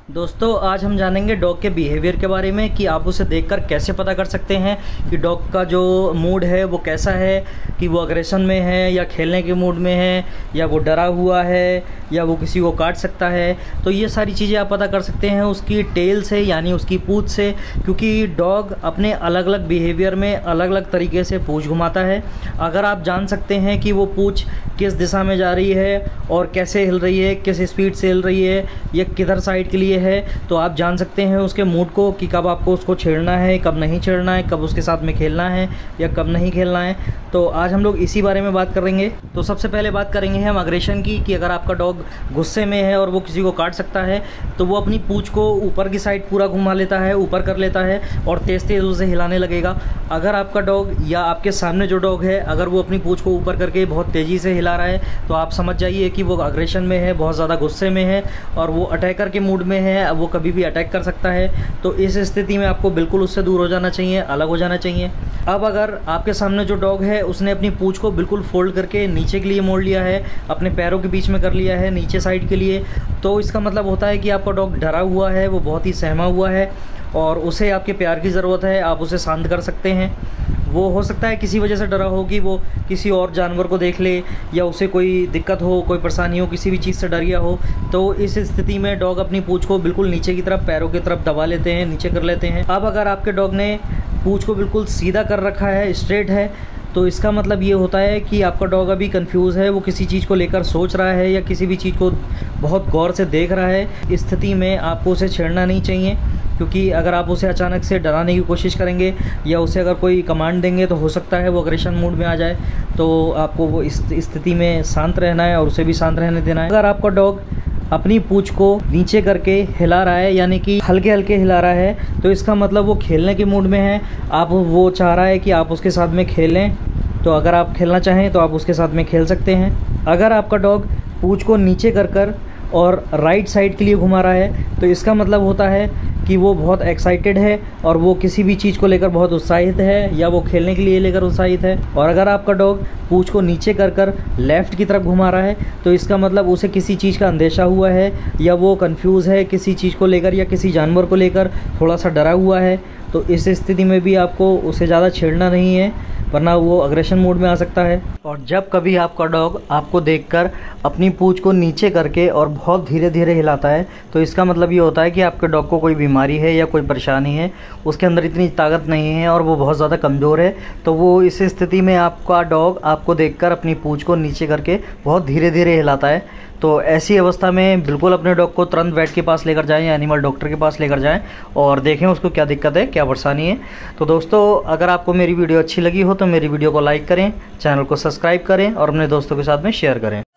दोस्तों आज हम जानेंगे डॉग के बिहेवियर के बारे में कि आप उसे देखकर कैसे पता कर सकते हैं कि डॉग का जो मूड है वो कैसा है, कि वो अग्रेशन में है या खेलने के मूड में है या वो डरा हुआ है या वो किसी को काट सकता है। तो ये सारी चीज़ें आप पता कर सकते हैं उसकी टेल से, यानी उसकी पूँछ से, क्योंकि डॉग अपने अलग अलग बिहेवियर में अलग अलग तरीके से पूँछ घुमाता है। अगर आप जान सकते हैं कि वो पूँछ किस दिशा में जा रही है और कैसे हिल रही है, किस स्पीड से हिल रही है, या किधर साइड के लिए है, तो आप जान सकते हैं उसके मूड को कि कब आपको उसको छेड़ना है, कब नहीं छेड़ना है, कब उसके साथ में खेलना है या कब नहीं खेलना है। तो आज हम लोग इसी बारे में बात करेंगे। तो सबसे पहले बात करेंगे हम अग्रेशन की, कि अगर आपका डॉग गुस्से में है और वो किसी को काट सकता है तो वो अपनी पूँछ को ऊपर की साइड पूरा घुमा लेता है, ऊपर कर लेता है और तेज़ तेज़ उसे हिलाने लगेगा। अगर आपका डॉग या आपके सामने जो डॉग है अगर वो अपनी पूँछ को ऊपर करके बहुत तेज़ी से हिला रहा है तो आप समझ जाइए कि वो अग्रेशन में है, बहुत ज़्यादा गुस्से में है और वो अटैकर के मूड में है, वो कभी भी अटैक कर सकता है। तो इस स्थिति में आपको बिल्कुल उससे दूर हो जाना चाहिए, अलग हो जाना चाहिए। अब अगर आपके सामने जो डॉग है उसने अपनी पूँछ को बिल्कुल फोल्ड करके नीचे के लिए मोड़ लिया है, अपने पैरों के बीच में कर लिया है नीचे साइड के लिए, तो इसका मतलब होता है कि आपका डॉग डरा हुआ है, वो बहुत ही सहमा हुआ है और उसे आपके प्यार की ज़रूरत है। आप उसे शांत कर सकते हैं। वो हो सकता है किसी वजह से डरा हो कि वो किसी और जानवर को देख ले या उसे कोई दिक्कत हो, कोई परेशानी हो, किसी भी चीज़ से डर गया हो। तो इस स्थिति में डॉग अपनी पूँछ को बिल्कुल नीचे की तरफ, पैरों की तरफ दबा लेते हैं, नीचे कर लेते हैं। अब अगर आपके डॉग ने पूँछ को बिल्कुल सीधा कर रखा है, स्ट्रेट है, तो इसका मतलब ये होता है कि आपका डॉग अभी कंफ्यूज है, वो किसी चीज़ को लेकर सोच रहा है या किसी भी चीज़ को बहुत गौर से देख रहा है। इस स्थिति में आपको उसे छेड़ना नहीं चाहिए, क्योंकि अगर आप उसे अचानक से डराने की कोशिश करेंगे या उसे अगर कोई कमांड देंगे तो हो सकता है वो अग्रेशन मूड में आ जाए। तो आपको वो इस स्थिति में शांत रहना है और उसे भी शांत रहने देना है। अगर आपका डॉग अपनी पूँछ को नीचे करके हिला रहा है, यानी कि हल्के हल्के हिला रहा है, तो इसका मतलब वो खेलने के मूड में है। आप वो चाह रहा है कि आप उसके साथ में खेलें, तो अगर आप खेलना चाहें तो आप उसके साथ में खेल सकते हैं। अगर आपका डॉग पूँछ को नीचे कर और राइट साइड के लिए घुमा रहा है तो इसका मतलब होता है कि वो बहुत एक्साइटेड है और वो किसी भी चीज़ को लेकर बहुत उत्साहित है या वो खेलने के लिए लेकर उत्साहित है। और अगर आपका डॉग पूँछ को नीचे कर लेफ़्ट की तरफ घुमा रहा है तो इसका मतलब उसे किसी चीज़ का अंदेशा हुआ है या वो कंफ्यूज है किसी चीज़ को लेकर या किसी जानवर को लेकर थोड़ा सा डरा हुआ है। तो इस स्थिति में भी आपको उसे ज़्यादा छेड़ना नहीं है, वरना वो अग्रेशन मोड में आ सकता है। और जब कभी आपका डॉग आपको देखकर अपनी पूँछ को नीचे करके और बहुत धीरे धीरे हिलाता है तो इसका मतलब ये होता है कि आपके डॉग को कोई बीमारी है या कोई परेशानी है, उसके अंदर इतनी ताकत नहीं है और वो बहुत ज़्यादा कमज़ोर है। तो वो इस स्थिति में आपका डॉग आपको देखकर अपनी पूँछ को नीचे करके बहुत धीरे धीरे हिलाता है। तो ऐसी अवस्था में बिल्कुल अपने डॉग को तुरंत वेट के पास लेकर जाएं या एनिमल डॉक्टर के पास लेकर जाएं और देखें उसको क्या दिक्कत है, क्या परेशानी है। तो दोस्तों अगर आपको मेरी वीडियो अच्छी लगी हो तो मेरी वीडियो को लाइक करें, चैनल को सब्सक्राइब करें और अपने दोस्तों के साथ में शेयर करें।